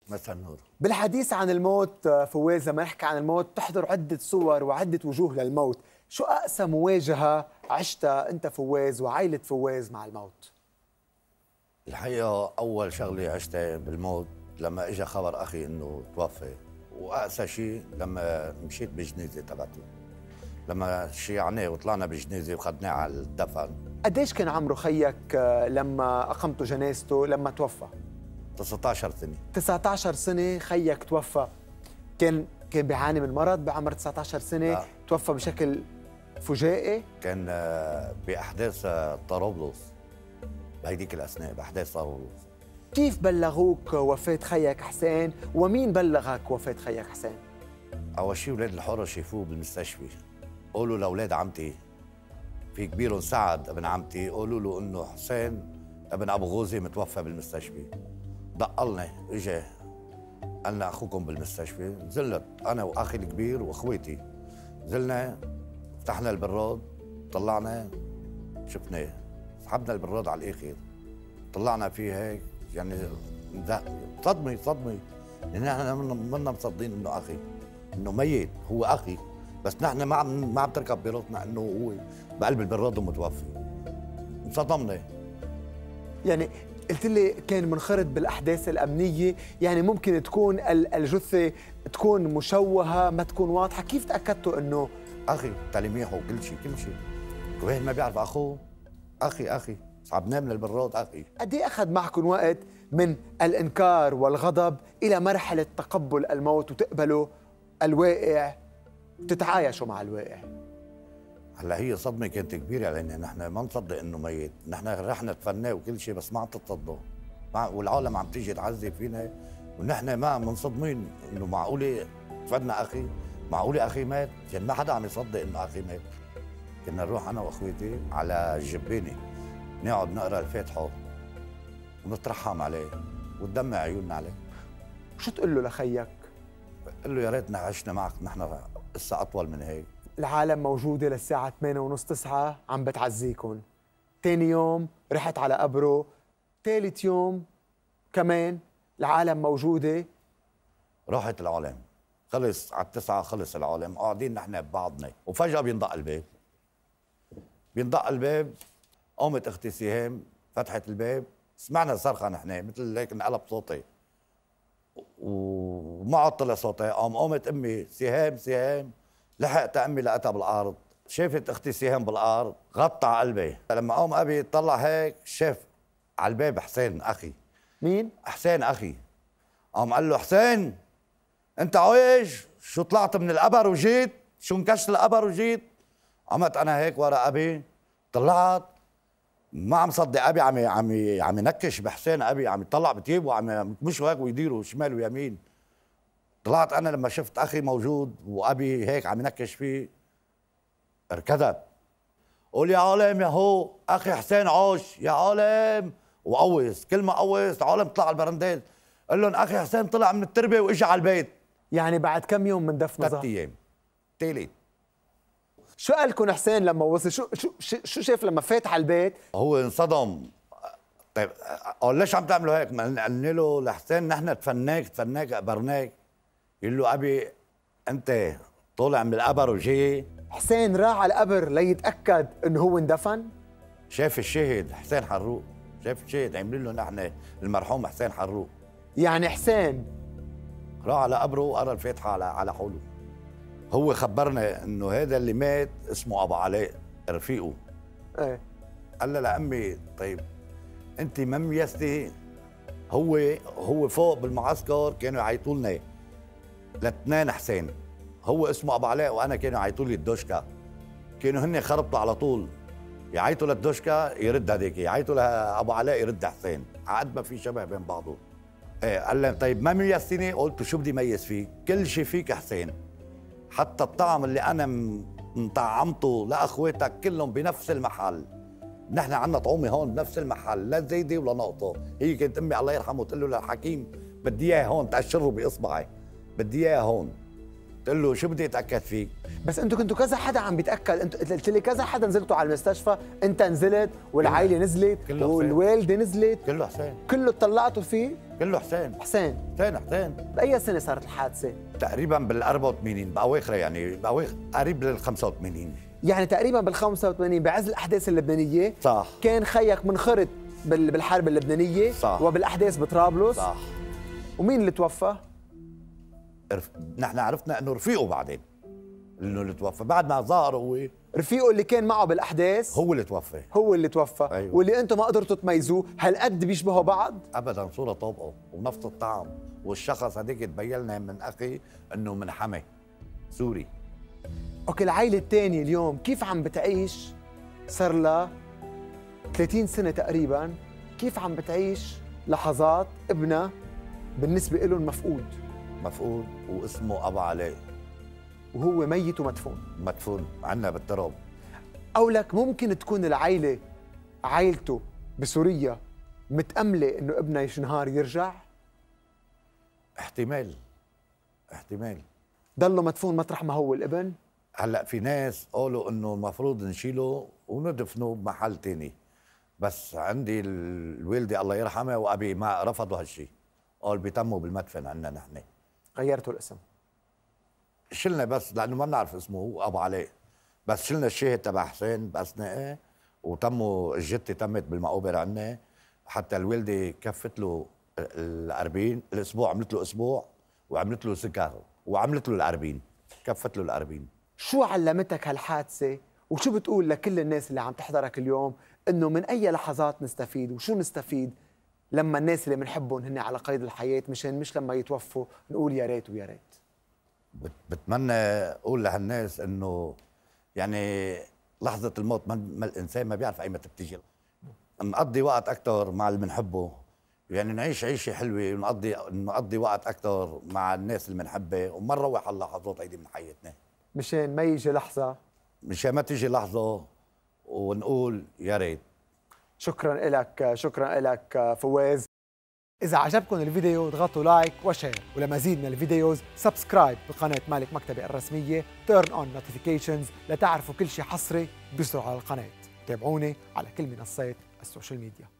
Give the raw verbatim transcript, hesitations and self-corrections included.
مساء النور. بالحديث عن الموت فواز، لما نحكي عن الموت تحضر عدة صور وعدة وجوه للموت، شو أقسى مواجهة عشتها أنت فواز وعائلة فواز مع الموت؟ الحقيقة أول شغلة عشتها بالموت لما إجا خبر أخي إنه توفى، وأقسى شيء لما مشيت بالجنازة تبعته، لما شيعناه وطلعنا بالجنازة وخدناه على الدفن. قديش كان عمره خيك لما أقمتوا جنازته لما توفى؟ تسعة عشر سنة. تسعة عشر سنة خيك توفى. كان كان بيعاني من مرض بعمر تسعة عشر سنة؟ لا. توفى بشكل فجائي؟ كان بأحداث طرابلس بهيديك الأثناء، بأحداث طرابلس. كيف بلغوك وفاة خيك حسين؟ ومين بلغك وفاة خيك حسين؟ أول شيء أولاد الحرة شافوه بالمستشفى، قولوا لأولاد عمتي، في كبيرهم سعد ابن عمتي، قولوا له إنه حسين ابن أبو غوزي متوفى بالمستشفى. دقلنا اجى قال لنا اخوكم بالمستشفى، نزلت انا واخي الكبير واخواتي، نزلنا فتحنا البراد، طلعنا شفناه، سحبنا البراد على الاخر، طلعنا فيه هيك يعني صدمه صدمه، لان احنا منا مصدقين انه اخي، انه ميت، هو اخي، بس نحن ما عم ما عم تركب براسنا انه هو بقلب البراد ومتوفي. انصدمنا. يعني قلت لي كان منخرط بالاحداث الامنيه، يعني ممكن تكون الجثه تكون مشوهه ما تكون واضحه، كيف تاكدتوا انه اخي؟ تلميحه وكل شيء كل شيء، وين ما بيعرف اخوه، اخي اخي، صعبناه من البراد اخي. قد ايه اخذ معكم وقت من الانكار والغضب الى مرحله تقبل الموت وتقبلوا الواقع وتتعايشوا مع الواقع؟ هلا هي صدمه كانت كبيره علينا، نحن ما نصدق انه ميت، نحن رحنا تفناه وكل شيء بس ما عم تتصدق، والعالم عم تيجي تعذب فينا ونحن ما منصدمين انه معقوله تفنى اخي، معقوله اخي مات، يعني ما حدا عم يصدق انه اخي مات. كنا نروح انا واخوتي على الجبانه نقعد نقرا الفاتحه ونترحم عليه وتدمع عيوننا عليه. شو تقول له لخيك؟ قل له يا ريتنا عشنا معك نحن قصه اطول من هيك. العالم موجودة للساعة ثمانية ونص تسعة عم بتعزيكم، تاني يوم رحت على قبره، ثالث يوم كمان العالم موجودة. راحت العالم، خلص على التسعة، خلص العالم، قاعدين نحن ببعضنا وفجأة بينضق الباب. بينضق الباب، قامت اختي سهام فتحت الباب، سمعنا صرخة نحن مثل هيك انقلب صوتي وما عاد طلع صوتي، قام قامت امي سهام سهام، لحقت امي لقيتها بالارض، شافت اختي سهام بالارض، غطى على قلبي. لما قام ابي طلع هيك شاف على الباب حسين اخي. مين؟ حسين اخي. قام قال له حسين انت عايش؟ شو طلعت من القبر وجيت؟ شو انكشت القبر وجيت؟ قمت انا هيك ورا ابي، طلعت ما عم صدق ابي عم عم عم ينكش بحسين، ابي عم يطلع بتيبه وعم يمشوا هيك ويديروا شمال ويمين. طلعت انا لما شفت اخي موجود وابي هيك عم ينكش فيه، اركضت قول يا عالم يا هو اخي حسين عاش يا عالم، وقوص كل ما قوص العالم طلع على البرندات، قال لهم اخي حسين طلع من التربه واجى على البيت. يعني بعد كم يوم من دفنه؟ ثلاث ايام. تالت. شو قال لكم حسين لما وصل؟ شو شو شو شاف لما فات على البيت؟ هو انصدم. طيب قال ليش عم تعملوا هيك؟ قلنا له لحسين نحن تفناك تفناك قبرناك. يقول له ابي انت طالع من القبر وجاي؟ حسين راح على القبر ليتاكد انه هو اندفن؟ شاف الشاهد حسين حروق، شاف الشاهد عملوا له نحن المرحوم حسين حروق. يعني حسين راح على قبره وقرا الفاتحه على على حوله. هو خبرنا انه هذا اللي مات اسمه ابو علاء رفيقه. ايه. قال لها لامي طيب انت ما ميزتي؟ هو هو فوق بالمعسكر كانوا يعيطوا لنا لاثنين حسين، هو اسمه ابو علاء وانا كانوا يعيطوا لي الدوشكا، كانوا هن خربطوا على طول يعيطوا للدوشكا يرد هذيك، يعيطوا لابو علاء يرد حسين، عقد ما في شبه بين بعضه. ايه قال لي طيب ما ميزتني؟ قلت شو بدي ميز فيك؟ كل شيء فيك حسين، حتى الطعم اللي انا مطعمته لاخواتك كلهم بنفس المحل، نحن عندنا طعومه هون بنفس المحل، لا زايده ولا نقطه. هي كانت امي الله يرحمه تقول له للحكيم بدي اياها هون تقشره باصبعي، بدي اياها هون. تقول له شو بدي اتاكد فيك؟ بس انتوا كنتوا كذا حدا عم بيتاكد، انتوا قلت لي كذا حدا نزلتوا على المستشفى، انت نزلت والعائله نزلت والوالده نزلت، كله حسين، كله اطلعتوا فيه؟ كله حسين حسين حسين حسين. باي سنه صارت الحادثه؟ تقريبا بال أربعة وثمانين باواخرها، يعني باواخر قريب لل خمسة وثمانين، يعني تقريبا بال خمسة وثمانين بعز الاحداث اللبنانيه. صح. كان خيك منخرط بالحرب اللبنانيه. صح. وبالاحداث بطرابلس. صح. ومين اللي توفى؟ رف... نحن عرفنا انه رفيقه بعدين انه اللي توفى بعد ما ظهر. هو رفيقه اللي كان معه بالاحداث هو اللي توفى. هو اللي توفى. أيوة. واللي انتم ما قدرتوا تميزوه هالقد بيشبهوا بعض؟ ابدا، صوره طابقه ونفس الطعم، والشخص هذيك تبين لنا من اخي انه من حمى سوري. اوكي، العائله الثانيه اليوم كيف عم بتعيش؟ صار لها ثلاثين سنه تقريبا، كيف عم بتعيش لحظات ابنها بالنسبه لهم مفقود؟ مفقود واسمه ابو علاء، وهو ميت ومدفون. مدفون عنا بالتراب. او لك ممكن تكون العائله عائلته بسوريا متأملة انه ابنها يشنهار يرجع؟ احتمال احتمال ضله مدفون مطرح ما هو الابن؟ هلا في ناس قالوا انه المفروض نشيله وندفنه بمحل تاني، بس عندي الوالده الله يرحمها وابي ما رفضوا هالشيء، قال بيتموا بالمدفن عندنا نحن. غيرتوا الاسم؟ شلنا بس لانه ما بنعرف اسمه، هو ابو علاء، بس شلنا الشاهد تبع حسين باثناء، وتموا الجثه تمت بالمقابر عندنا، حتى الوالده كفت له الأربعين الاسبوع، عملت له اسبوع وعملت له سكر وعملت له الأربعين، كفت له الأربعين. شو علمتك هالحادثه وشو بتقول لكل الناس اللي عم تحضرك اليوم انه من اي لحظات نستفيد وشو نستفيد لما الناس اللي بنحبهم هن على قيد الحياه، مشان مش لما يتوفوا نقول يا ريت ويا ريت؟ بتمنى اقول لهالناس انه يعني لحظه الموت ما الانسان ما بيعرف ايمتى بتيجي، نقضي وقت اكثر مع اللي بنحبه، يعني نعيش عيشه حلوه ونقضي نقضي وقت اكثر مع الناس اللي بنحبها، وما نروح اللحظات هيدي من حياتنا، مشان ما يجي لحظه مشان ما تيجي لحظه ونقول يا ريت. شكرا لك، شكرا لك فواز. إذا عجبكم الفيديو اضغطوا لايك وشير، ولمزيد من الفيديوز سبسكرايب بقناة مالك مكتبي الرسمية، تيرن اون نوتيفيكيشنز لتعرفوا كل شيء حصري بيصدر على القناة. تابعوني على كل منصات السوشيال ميديا.